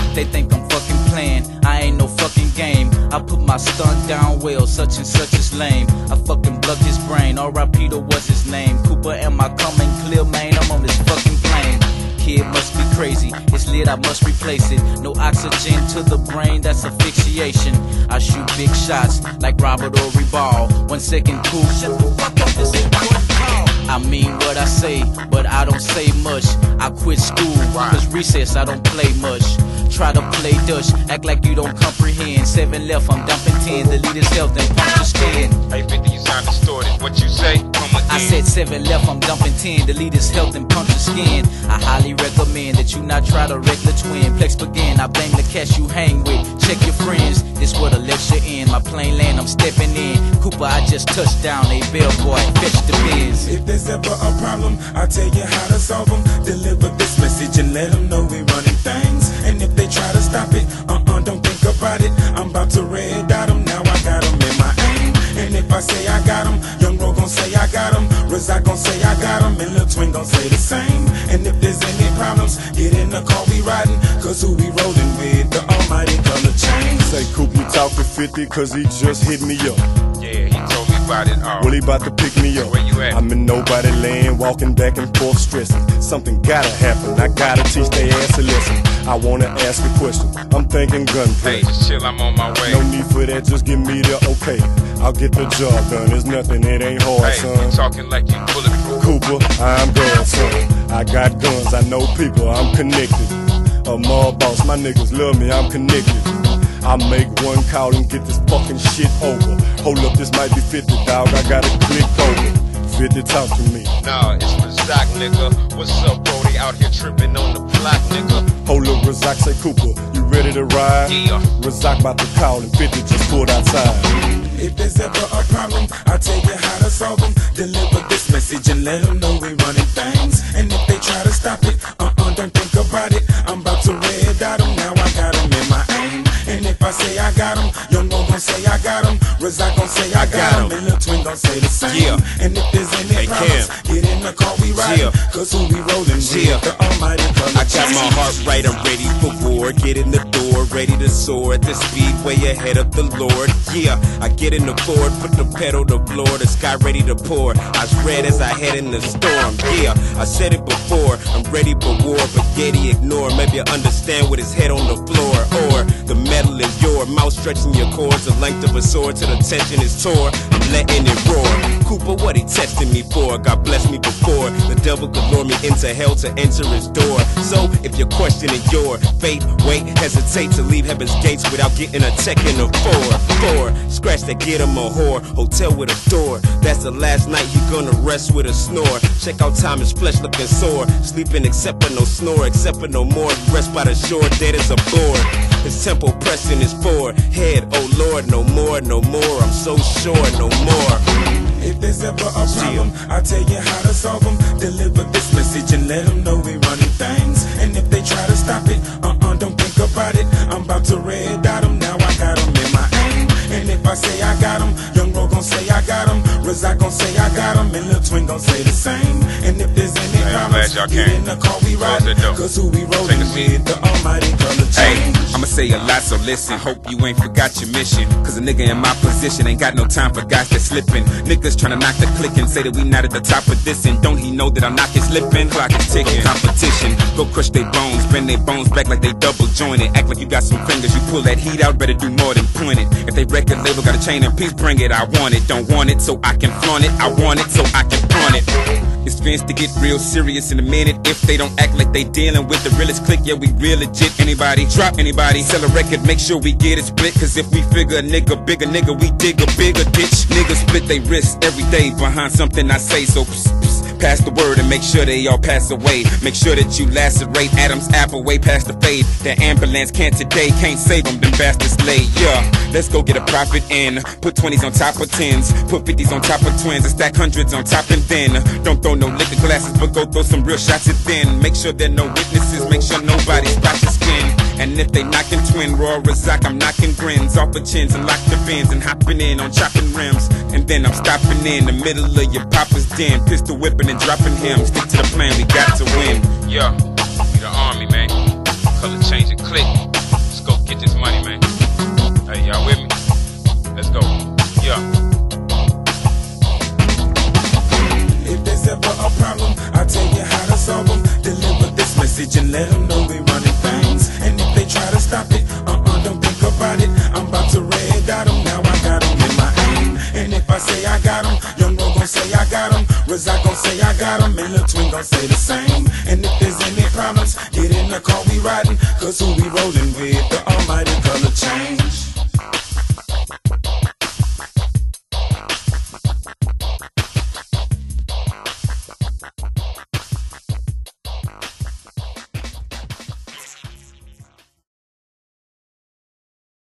They think I'm fucking playing, I ain't no fucking game. I put my stunt down well, such and such is lame. I fucking plugged his brain, R.I.P. to what's his name. Cooper, am I coming clear, man? I'm on this fucking plane. Kid must be crazy, it's lit, I must replace it. No oxygen to the brain, that's asphyxiation. I shoot big shots like Robert Ory Ball. 1 second cool, shut the fuck up, this ain't what you call. I mean what I say, but I don't say much. I quit school, cause recess I don't play much. Try to play Dutch, act like you don't comprehend. 7 left, I'm dumping 10, delete his health and punch the skin. Hey 50, you sound distorted, what you say? Come again. I said 7 left, I'm dumping 10, delete his health and punch the skin. I highly recommend that you not try to wreck the twin. Plex begin, I blame the cats you hang with. Check your friends, this where the lecture end. My plane land, I'm stepping in. Cooper, I just touched down, a bellboy, fetch the Benz. If there's ever a problem, I'll tell you how to solve them. Deliver this message and let them know we running things. And if they try to stop it, don't think about it. I'm about to red dot them, now I got them in my aim. And if I say I got them, Young Ro gon' say I got them, Razak gon' say I got them, and Lil Twin gon' say the same. And if there's any problems, get in the car, we riding, cause who we rolling with, the almighty color change. Say Coop, you talking 50 cause he just hit me up. Yeah, he told me about it. Well, he about to pick me up. Where you at? I'm in nobody land, walking back and forth stressing. Something gotta happen, I gotta teach they ass a lesson. I wanna ask a question, I'm thinking gunplay. Hey, just chill, I'm on my way. No need for that, just give me the okay. I'll get the job done, there's nothing, it ain't hard, Hey, son. you talking like you bulletproof. Cooper, I'm God, son. I got guns, I know people, I'm connected. A mob boss, my niggas love me, I'm connected. I make one call and get this fucking shit over. Hold up, this might be 50, dog, I gotta click over. 50, talk to me. Nah, it's Razak, nigga. What's up, Brody? Out here tripping on the block, nigga. Hold up, Razak, say Cooper, you ready to ride? Yeah. Razak about to call and 50 just pulled outside. If there's ever a problem, I'll tell you how to solve them. Deliver this message and let them know we running things. And if they try to stop it, don't think about it. I'm about to red dot them, now I got them in my aim. And if I say I got them, Young Ro gon' say I got them, Razak gon' say I got them, and Lil Twin gon' say the same. Yeah. And if there's any problems, get in the car, we riding, cause who we rolling with, the almighty color. I got my heart right, I'm ready for war. Get in the door, ready to soar at the speed way ahead of the Lord. Yeah, I get in the Ford, put the pedal to floor, the sky ready to pour. I spread as I head in the storm. Yeah, I said it before, I'm ready for war, but Getty ignore. Maybe you understand with his head on the floor, or the metal is your mouth stretching your cords, the length of a sword till the tension is tore. I'm letting it roar. Cooper, what he testing me for? God bless me before the devil could lure me into hell to enter his door. So if you're questioning your fate, wait, hesitate to leave heaven's gates without getting a check in the four. Scratch that, get him a whore, hotel with a door. That's the last night he gonna rest with a snore. Check out time, his flesh looking sore. Sleeping except for no snore, except for no more. Rest by the shore, dead as a board. His temple pressing his forehead. Oh Lord, no more, no more. I'm so sure, no more. If there's ever a problem, I'll tell you how to solve them. Deliver this message and let them know we running things. And if they try to stop it, don't think about it. I'm about to red dot them, now I got them in my aim. And if I say I got them, Young Ro gon' say I got them, Razak gon' say I got them, and Lil Twin gon' say the same. And if there's any problems, get in the car, we riding, cause who we rolling with, the almighty color change. Hey, I'ma say a lot, so listen. Hope you ain't forgot your mission. Cause a nigga in my position ain't got no time for guys that slipping. Niggas tryna knock the click and say that we not at the top of this. And don't he know that I'm knocking slipping? Clock is ticking. Competition, go crush they bones, bend they bones back like they double jointed. Act like you got some fingers, you pull that heat out, better do more than point it. If they record label got a chain and piece, bring it. I want it, don't want it, so I can flaunt it. I want it, so I can pawn it. It's Vince to get real serious in a minute. If they don't act like they dealing with the realest click, yeah, we real legit. Anybody drop anybody, sell a record, make sure we get it split. Cause if we figure a nigga bigger nigga, we dig a bigger ditch. Niggas split they wrists every day behind something I say. So pass the word and make sure they all pass away. Make sure that you lacerate Adam's apple way past the fade. The ambulance can't today, can't save them bastards late. Yeah, let's go get a profit in. Put 20s on top of 10s, put 50s on top of twins, and stack hundreds on top, and then don't throw no liquor glasses, but go throw some real shots at then. Make sure there no witnesses, make sure nobody spots your skin. And if they knocking twin, Roy Razak, I'm knocking grins off the chins and lock the bins and hopping in on chopping rims. And then I'm stopping in the middle of your papa's den, pistol whipping and dropping him. Stick to the plan, we got to win. Yeah, we the army, man. Color change and click. Get this money, man. Hey, y'all with me? Let's go. Yeah. If there's ever a problem, I'll tell you how to solve them. Deliver this message and let them know we running things. And if they try to stop it, don't think about it. I'm about to red dot them, now I got them in my aim. And if I say I got them, Young Ro gon' say I got them. Razak gon' say I got them, and Lil Twin gon' say the same. And if there's any problems, get in the car, we riding. Cause who we rollin' with, the almighty Color Change.